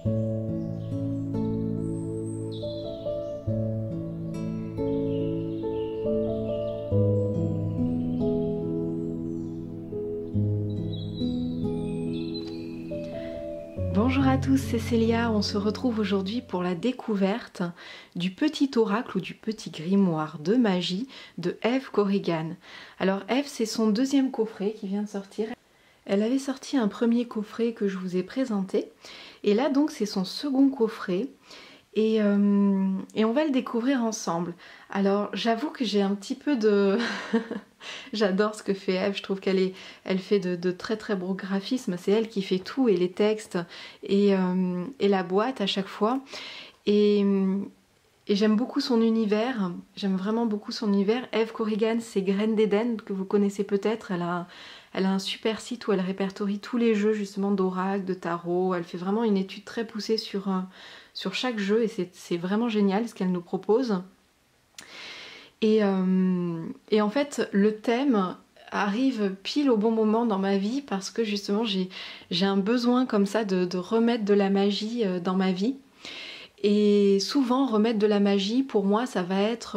Bonjour à tous, c'est Célia. On se retrouve aujourd'hui pour la découverte du petit oracle ou du petit grimoire de magie de Eve Corrigan. Alors Eve, c'est son deuxième coffret qui vient de sortir. Elle avait sorti un premier coffret que je vous ai présenté. Et là donc c'est son second coffret. Et on va le découvrir ensemble. Alors j'avoue que j'ai un petit peu de... J'adore ce que fait Eve, je trouve elle fait de très très beaux graphismes, c'est elle qui fait tout, et les textes, et la boîte à chaque fois. Et j'aime beaucoup son univers, j'aime vraiment beaucoup son univers. Eve Corrigan, c'est Graines d'Éden, que vous connaissez peut-être. Elle a un super site où elle répertorie tous les jeux justement d'oracle, de tarot. Elle fait vraiment une étude très poussée sur chaque jeu, et c'est vraiment génial ce qu'elle nous propose. Et en fait, le thème arrive pile au bon moment dans ma vie, parce que justement j'ai un besoin comme ça de remettre de la magie dans ma vie. Et souvent remettre de la magie, pour moi, ça va être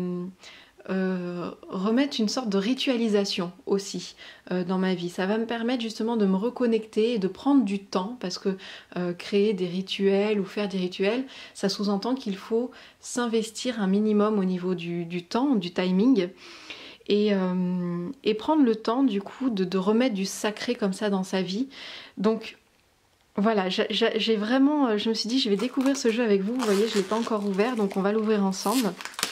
remettre une sorte de ritualisation aussi dans ma vie. Ça va me permettre justement de me reconnecter et de prendre du temps, parce que créer des rituels ou faire des rituels, ça sous-entend qu'il faut s'investir un minimum au niveau du temps, du timing, et prendre le temps du coup de remettre du sacré comme ça dans sa vie. Donc voilà, j'ai vraiment, je me suis dit je vais découvrir ce jeu avec vous. Vous voyez, je ne l'ai pas encore ouvert, donc on va l'ouvrir ensemble.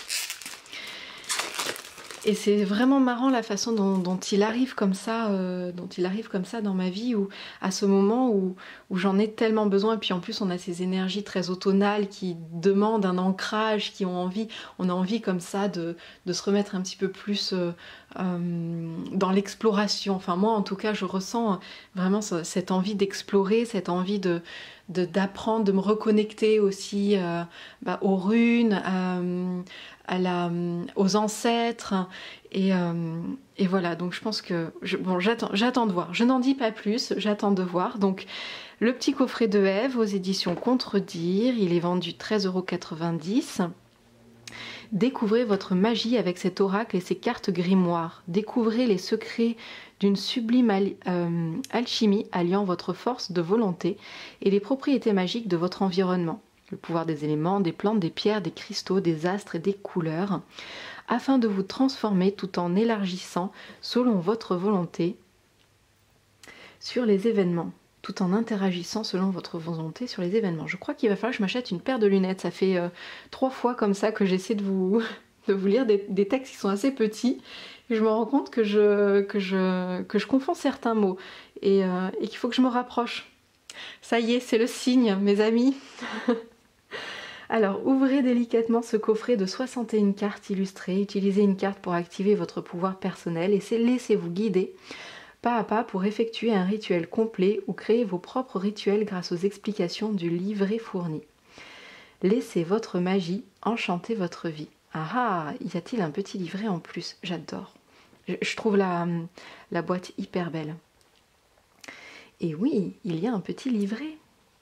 Et c'est vraiment marrant la façon dont il arrive comme ça, dans ma vie, où à ce moment où j'en ai tellement besoin. Et puis en plus on a ces énergies très automnales qui demandent un ancrage, on a envie comme ça de se remettre un petit peu plus dans l'exploration. Enfin moi en tout cas je ressens vraiment cette envie d'explorer, cette envie d'apprendre, de me reconnecter aussi aux runes, aux ancêtres, et voilà. Donc je pense que j'attends de voir, je n'en dis pas plus, j'attends de voir. Donc le petit coffret de Eve aux éditions Contredire, il est vendu 13,90 €. Découvrez votre magie avec cet oracle et ses cartes grimoires. Découvrez les secrets d'une sublime alchimie alliant votre force de volonté et les propriétés magiques de votre environnement. Le pouvoir des éléments, des plantes, des pierres, des cristaux, des astres et des couleurs, afin de vous transformer tout en élargissant, selon votre volonté, sur les événements. Tout en interagissant selon votre volonté sur les événements. Je crois qu'il va falloir que je m'achète une paire de lunettes. Ça fait 3 fois comme ça que j'essaie de vous lire des textes qui sont assez petits. Et je me rends compte que je confonds certains mots. Et qu'il faut que je me rapproche. Ça y est, c'est le signe, mes amis. Alors, ouvrez délicatement ce coffret de 61 cartes illustrées. Utilisez une carte pour activer votre pouvoir personnel et laissez-vous guider pas à pas pour effectuer un rituel complet ou créer vos propres rituels grâce aux explications du livret fourni. Laissez votre magie enchanter votre vie. Ah ah, y a-t-il un petit livret en plus? J'adore. Je trouve la boîte hyper belle. Et oui, il y a un petit livret.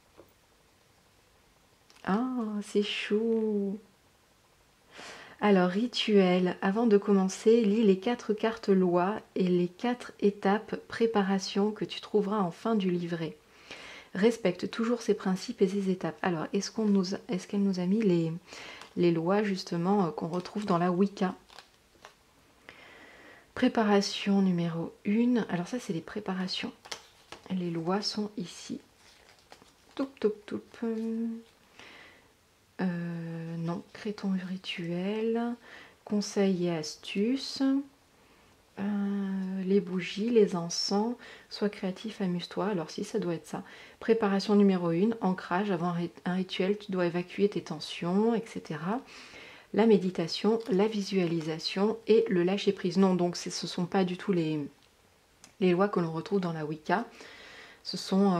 Ah, c'est chou. Alors, rituel. Avant de commencer, lis les 4 cartes loi et les 4 étapes préparation que tu trouveras en fin du livret. Respecte toujours ces principes et ces étapes. Alors, est-ce qu'elle nous a mis les lois justement qu'on retrouve dans la Wicca? Préparation numéro 1. Alors ça, c'est les préparations. Les lois sont ici. Toup, toup, toup. Non, crée ton rituel, conseils et astuces, les bougies, les encens, sois créatif, amuse-toi. Alors si, ça doit être ça. Préparation numéro 1, ancrage, avant un rituel, tu dois évacuer tes tensions, etc. La méditation, la visualisation et le lâcher prise. Non, donc ce ne sont pas du tout les lois que l'on retrouve dans la Wicca. Ce sont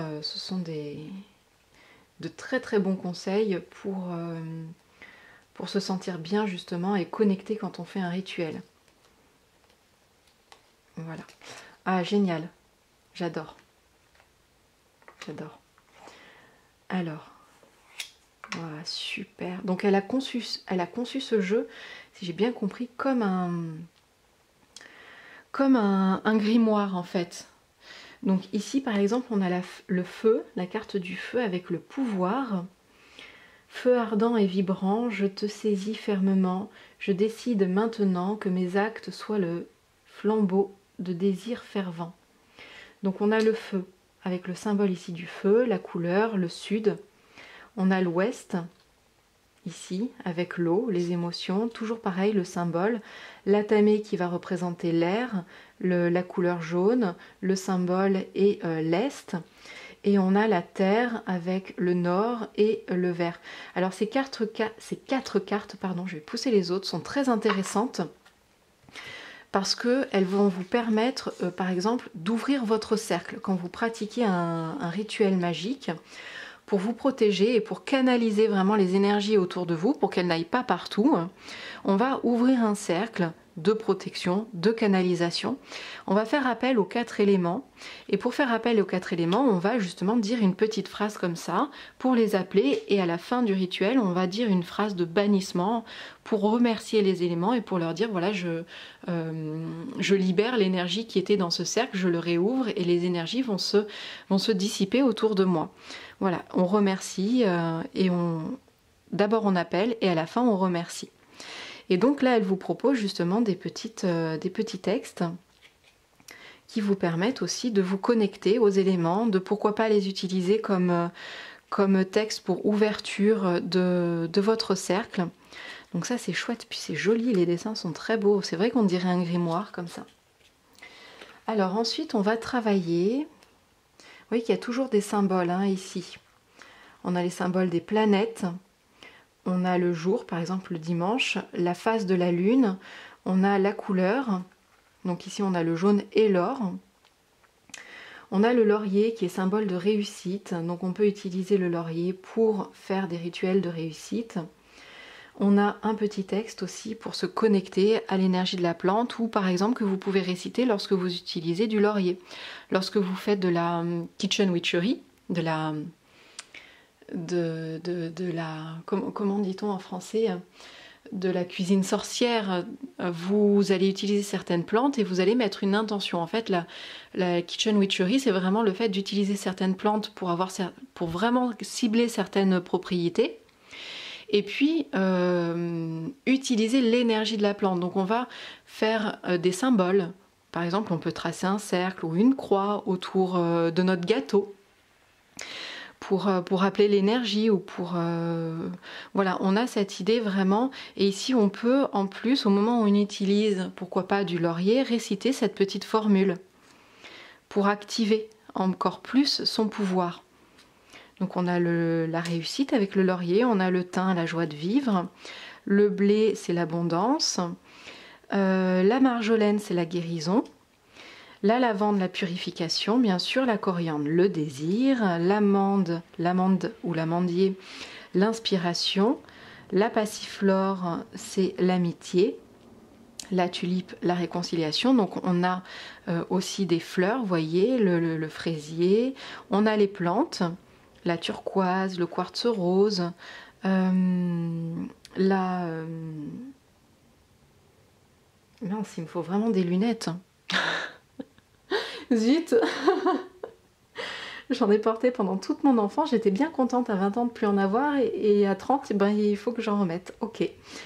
de très très bons conseils pour se sentir bien justement et connecté quand on fait un rituel. Voilà. Ah, génial. J'adore. J'adore. Alors, Voilà, super. Donc elle a conçu ce jeu, si j'ai bien compris, comme un grimoire en fait. Donc ici par exemple on a le feu, la carte du feu avec le pouvoir. Feu ardent et vibrant, je te saisis fermement, je décide maintenant que mes actes soient le flambeau de désir fervent. Donc on a le feu avec le symbole ici du feu, la couleur, le sud. On a l'ouest ici avec l'eau, les émotions, toujours pareil le symbole, l'atamé qui va représenter l'air, la couleur jaune, le symbole et l'est, et on a la terre avec le nord et le vert. Alors ces quatre cartes, pardon, je vais pousser les autres, sont très intéressantes parce qu'elles vont vous permettre par exemple d'ouvrir votre cercle quand vous pratiquez un rituel magique, pour vous protéger et pour canaliser vraiment les énergies autour de vous, pour qu'elles n'aillent pas partout. On va ouvrir un cercle de protection, de canalisation. On va faire appel aux 4 éléments. Et pour faire appel aux 4 éléments, on va justement dire une petite phrase comme ça pour les appeler. Et à la fin du rituel, on va dire une phrase de bannissement pour remercier les éléments et pour leur dire voilà, je libère l'énergie qui était dans ce cercle, je le réouvre et les énergies vont se dissiper autour de moi. Voilà, on remercie et d'abord on appelle et à la fin on remercie. Et donc là, elle vous propose justement des petits textes qui vous permettent aussi de vous connecter aux éléments, de pourquoi pas les utiliser comme texte pour ouverture de votre cercle. Donc ça c'est chouette, puis c'est joli, les dessins sont très beaux. C'est vrai qu'on dirait un grimoire comme ça. Alors ensuite, on va travailler. Vous voyez qu'il y a toujours des symboles hein, ici. On a les symboles des planètes. On a le jour, par exemple le dimanche, la phase de la lune, on a la couleur, donc ici on a le jaune et l'or. On a le laurier qui est symbole de réussite, donc on peut utiliser le laurier pour faire des rituels de réussite. On a un petit texte aussi pour se connecter à l'énergie de la plante ou par exemple que vous pouvez réciter lorsque vous utilisez du laurier. Lorsque vous faites de la kitchen witchery, comment dit-on en français, de la cuisine sorcière, vous allez utiliser certaines plantes et vous allez mettre une intention. En fait, la kitchen witchery, c'est vraiment le fait d'utiliser certaines plantes pour vraiment cibler certaines propriétés. Et puis, utiliser l'énergie de la plante. Donc, on va faire des symboles. Par exemple, on peut tracer un cercle ou une croix autour de notre gâteau. Pour appeler l'énergie ou pour... voilà, on a cette idée vraiment. Et ici, on peut, en plus, au moment où on utilise, pourquoi pas du laurier, réciter cette petite formule pour activer encore plus son pouvoir. Donc on a la réussite avec le laurier, on a le thym, la joie de vivre, le blé, c'est l'abondance, la marjolaine, c'est la guérison, la lavande, la purification, bien sûr, la coriandre, le désir, l'amande ou l'amandier, l'inspiration, la passiflore, c'est l'amitié, la tulipe, la réconciliation. Donc on a aussi des fleurs, vous voyez, le fraisier, on a les plantes, la turquoise, le quartz rose, mince, il me faut vraiment des lunettes. Zut. J'en ai porté pendant toute mon enfance, j'étais bien contente à 20 ans de plus en avoir et à 30, ben, il faut que j'en remette. Ok.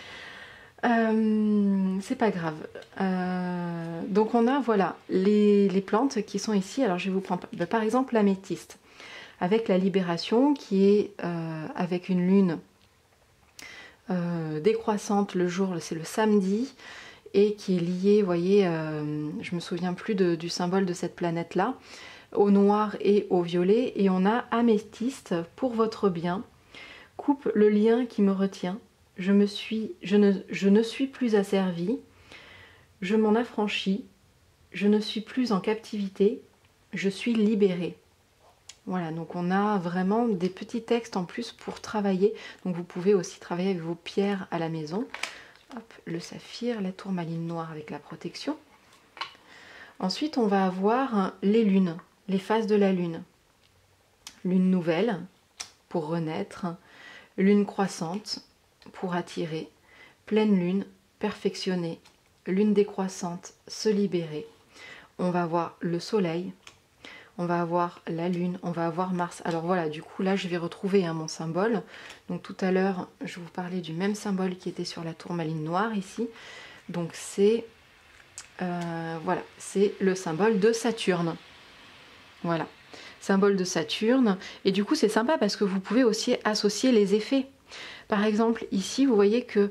C'est pas grave. Donc on a voilà les plantes qui sont ici. Alors je vais vous prendre par exemple l'améthyste avec la libération qui est avec une lune décroissante le jour, c'est le samedi, et qui est liée, vous voyez, je me souviens plus du symbole de cette planète là, au noir et au violet, et on a améthyste pour votre bien, coupe le lien qui me retient. Je ne suis plus asservie, je m'en affranchis, je ne suis plus en captivité, je suis libérée. Voilà, donc on a vraiment des petits textes en plus pour travailler. Donc vous pouvez aussi travailler avec vos pierres à la maison. Hop, le saphir, la tourmaline noire avec la protection. Ensuite, on va avoir les lunes, les phases de la lune. Lune nouvelle pour renaître. lune croissante pour attirer, pleine lune, perfectionner, lune décroissante, se libérer. On va avoir le soleil, on va avoir la lune, on va avoir Mars. Alors voilà, du coup là je vais retrouver mon symbole. Donc tout à l'heure je vous parlais du même symbole qui était sur la tourmaline noire ici. Donc c'est voilà, c'est le symbole de Saturne. Voilà, symbole de Saturne. Et du coup c'est sympa parce que vous pouvez aussi associer les effets. Par exemple ici vous voyez que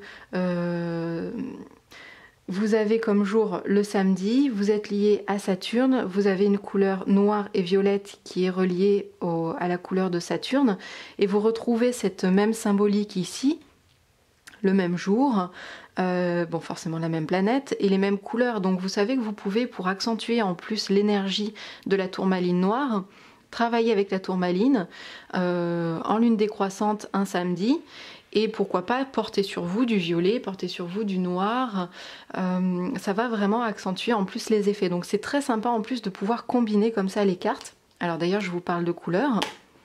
vous avez comme jour le samedi, vous êtes lié à Saturne, vous avez une couleur noire et violette qui est reliée à la couleur de Saturne, et vous retrouvez cette même symbolique ici, le même jour, bon forcément la même planète, et les mêmes couleurs. Donc vous savez que vous pouvez, pour accentuer en plus l'énergie de la tourmaline noire, travailler avec la tourmaline en lune décroissante un samedi, et pourquoi pas porter sur vous du violet, porter sur vous du noir. Ça va vraiment accentuer en plus les effets. Donc c'est très sympa en plus de pouvoir combiner comme ça les cartes. Alors d'ailleurs je vous parle de couleurs.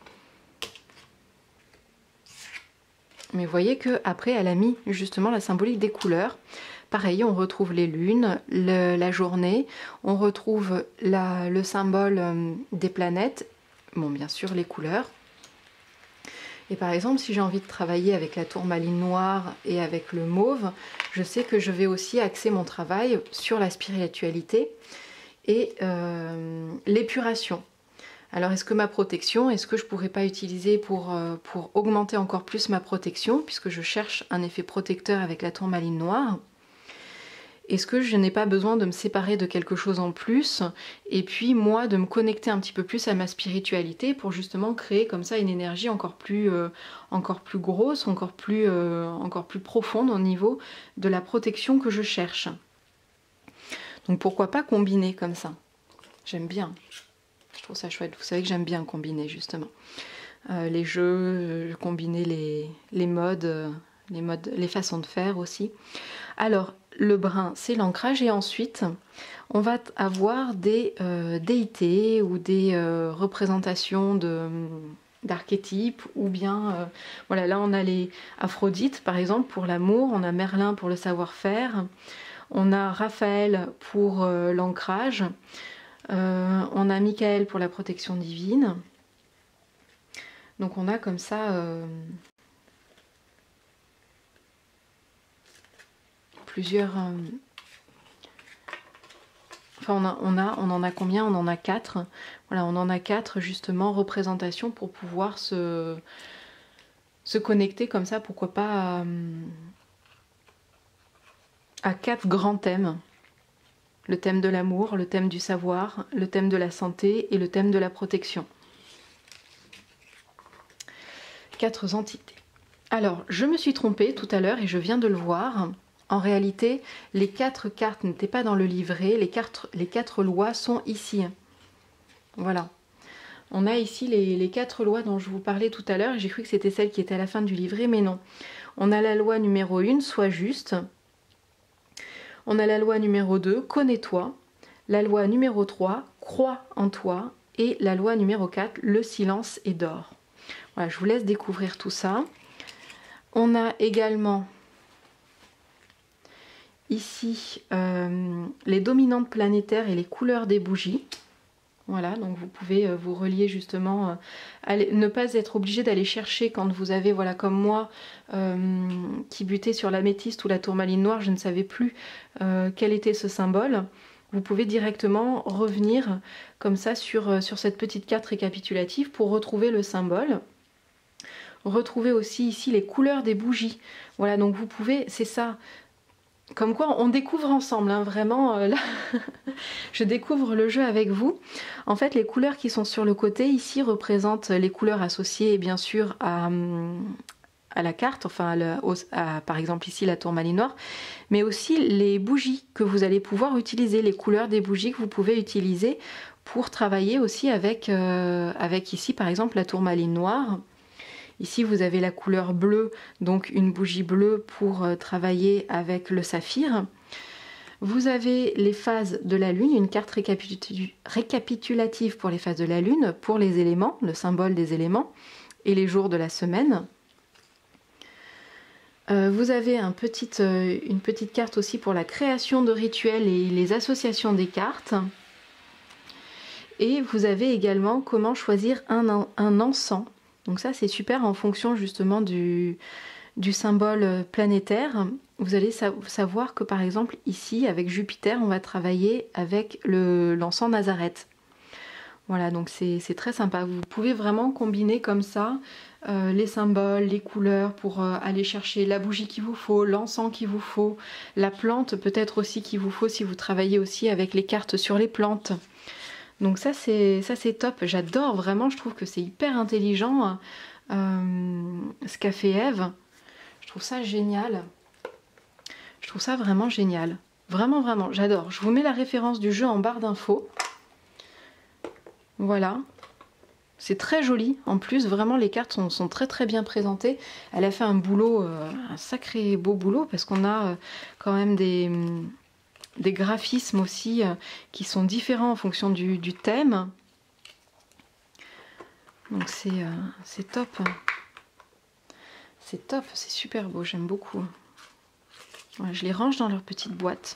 Mais vous voyez que après elle a mis justement la symbolique des couleurs. Pareil, on retrouve les lunes, la journée, on retrouve le symbole des planètes, bon bien sûr les couleurs. Et par exemple, si j'ai envie de travailler avec la tourmaline noire et avec le mauve, je sais que je vais aussi axer mon travail sur la spiritualité et l'épuration. Alors est-ce que ma protection, est-ce que je ne pourrais pas utiliser pour augmenter encore plus ma protection, puisque je cherche un effet protecteur avec la tourmaline noire? Est-ce que je n'ai pas besoin de me séparer de quelque chose en plus, et puis moi de me connecter un petit peu plus à ma spiritualité pour justement créer comme ça une énergie encore plus grosse, encore plus profonde au niveau de la protection que je cherche. Donc pourquoi pas combiner comme ça? J'aime bien, je trouve ça chouette. Vous savez que j'aime bien combiner justement les jeux, combiner les modes, les façons de faire aussi. Alors le brun c'est l'ancrage, et ensuite on va avoir des déités ou des représentations d'archétypes, ou bien voilà, là on a les Aphrodite par exemple pour l'amour, on a Merlin pour le savoir-faire, on a Raphaël pour l'ancrage, on a Michael pour la protection divine. Donc on a comme ça plusieurs... Enfin on en a combien? On en a 4. Voilà, on en a 4 justement représentations pour pouvoir se connecter comme ça, pourquoi pas à 4 grands thèmes. Le thème de l'amour, le thème du savoir, le thème de la santé et le thème de la protection. 4 entités. Alors, je me suis trompée tout à l'heure et je viens de le voir. En réalité, les 4 cartes n'étaient pas dans le livret. Les 4 lois sont ici. Voilà. On a ici les 4 lois dont je vous parlais tout à l'heure. J'ai cru que c'était celle qui était à la fin du livret, mais non. On a la loi numéro 1, sois juste. On a la loi numéro 2, connais-toi. La loi numéro 3, crois en toi. Et la loi numéro 4, le silence est d'or. Voilà, je vous laisse découvrir tout ça. On a également ici les dominantes planétaires et les couleurs des bougies. Voilà, donc vous pouvez vous relier justement, ne pas être obligé d'aller chercher quand vous avez, voilà, comme moi, qui butait sur l'améthyste ou la tourmaline noire, je ne savais plus quel était ce symbole. Vous pouvez directement revenir comme ça sur cette petite carte récapitulative pour retrouver le symbole. Retrouvez aussi ici les couleurs des bougies. Voilà, donc vous pouvez, c'est ça. Comme quoi on découvre ensemble, hein, vraiment, là, je découvre le jeu avec vous. En fait, les couleurs qui sont sur le côté ici représentent les couleurs associées bien sûr à la carte, enfin par exemple ici la tourmaline noire, mais aussi les bougies que vous allez pouvoir utiliser, les couleurs des bougies que vous pouvez utiliser pour travailler aussi avec ici par exemple la tourmaline noire. Ici, vous avez la couleur bleue, donc une bougie bleue pour travailler avec le saphir. Vous avez les phases de la Lune, une carte récapitulative pour les phases de la Lune, pour les éléments, le symbole des éléments, et les jours de la semaine. Vous avez une petite carte aussi pour la création de rituels et les associations des cartes. Et vous avez également comment choisir un encens. Donc ça c'est super en fonction justement du symbole planétaire. Vous allez savoir que par exemple ici avec Jupiter on va travailler avec l'encens Nazareth. Voilà, donc c'est très sympa. Vous pouvez vraiment combiner comme ça les symboles, les couleurs pour aller chercher la bougie qu'il vous faut, l'encens qu'il vous faut, la plante peut-être aussi qu'il vous faut si vous travaillez aussi avec les cartes sur les plantes. Donc ça c'est top, j'adore vraiment, je trouve que c'est hyper intelligent ce qu'a fait Eve. Je trouve ça génial. Je trouve ça vraiment génial. Vraiment, vraiment, j'adore. Je vous mets la référence du jeu en barre d'infos. Voilà. C'est très joli. En plus, vraiment, les cartes sont très très bien présentées. Elle a fait un boulot, un sacré beau boulot, parce qu'on a quand même des graphismes aussi qui sont différents en fonction du thème. Donc c'est top. C'est top, c'est super beau, j'aime beaucoup. Voilà, je les range dans leur petite boîte.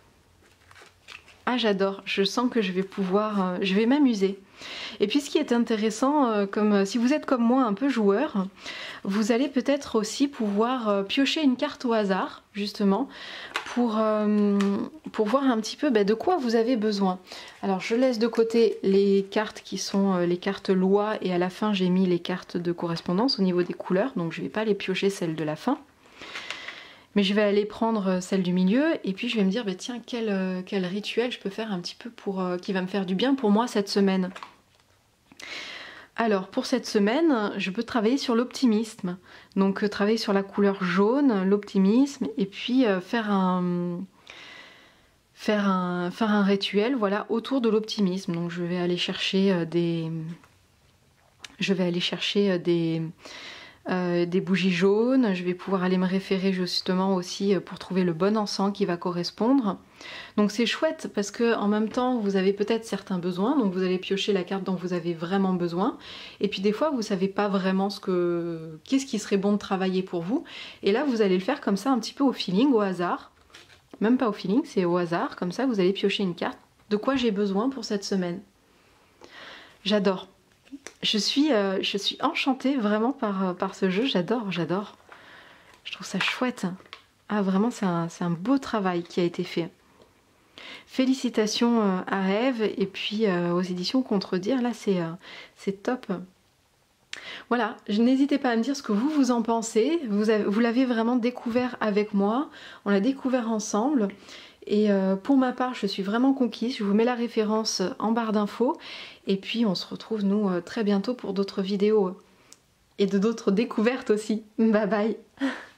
Ah j'adore, je sens que je vais pouvoir, je vais m'amuser. Et puis ce qui est intéressant, comme si vous êtes comme moi un peu joueur, vous allez peut-être aussi pouvoir piocher une carte au hasard, justement, pour voir un petit peu de quoi vous avez besoin. Alors je laisse de côté les cartes qui sont les cartes loi, et à la fin j'ai mis les cartes de correspondance au niveau des couleurs, donc je ne vais pas les piocher celles de la fin. Mais je vais aller prendre celle du milieu et puis je vais me dire tiens quel rituel je peux faire un petit peu qui va me faire du bien pour moi cette semaine. Alors pour cette semaine je peux travailler sur l'optimisme, donc travailler sur la couleur jaune, l'optimisme, et puis faire un rituel voilà autour de l'optimisme. Donc je vais aller chercher des bougies jaunes, je vais pouvoir aller me référer justement aussi pour trouver le bon encens qui va correspondre. Donc c'est chouette parce que en même temps vous avez peut-être certains besoins, donc vous allez piocher la carte dont vous avez vraiment besoin, et puis des fois vous savez pas vraiment qu'est-ce qui serait bon de travailler pour vous, et là vous allez le faire comme ça un petit peu au feeling, au hasard, même pas au feeling, c'est au hasard, comme ça vous allez piocher une carte, de quoi j'ai besoin pour cette semaine. J'adore. Je suis enchantée vraiment par ce jeu, j'adore. Je trouve ça chouette. Ah vraiment c'est un beau travail qui a été fait. Félicitations à Eve et puis aux éditions Contredire, là c'est top. Voilà, n'hésitez pas à me dire ce que vous en pensez. Vous l'avez vraiment découvert avec moi, on l'a découvert ensemble. Et pour ma part, je suis vraiment conquise. Je vous mets la référence en barre d'infos. Et puis on se retrouve nous très bientôt pour d'autres vidéos et d'autres découvertes aussi. Bye bye.